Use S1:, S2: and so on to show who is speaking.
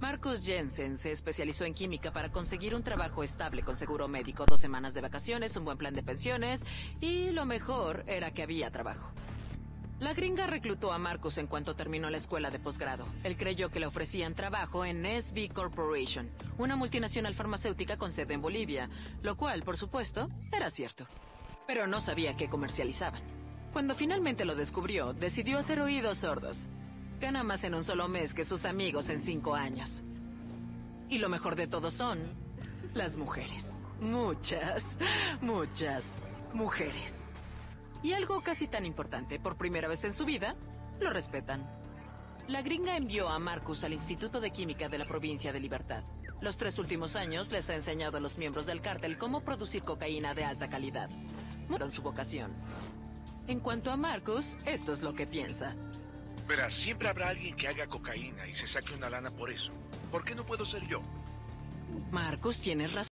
S1: Marcus Jensen se especializó en química para conseguir un trabajo estable con seguro médico, 2 semanas de vacaciones, un buen plan de pensiones y lo mejor era que había trabajo. La gringa reclutó a Marcus en cuanto terminó la escuela de posgrado. Él creyó que le ofrecían trabajo en SB Corporation, una multinacional farmacéutica con sede en Bolivia, lo cual, por supuesto, era cierto. Pero no sabía qué comercializaban. Cuando finalmente lo descubrió, decidió hacer oídos sordos. Gana más en un solo mes que sus amigos en 5 años. Y lo mejor de todo son las mujeres. Muchas mujeres. Y algo casi tan importante, por primera vez en su vida, lo respetan. La gringa envió a Marcus al Instituto de Química de la provincia de Libertad. Los 3 últimos años les ha enseñado a los miembros del cártel cómo producir cocaína de alta calidad. Mueron su vocación. En cuanto a Marcus, esto es lo que piensa.
S2: Verás, siempre habrá alguien que haga cocaína y se saque una lana por eso. ¿Por qué no puedo ser yo?
S1: Marcus, tienes razón.